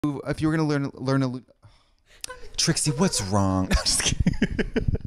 if you were gonna learn a Trixie, what's wrong? I'm just kidding.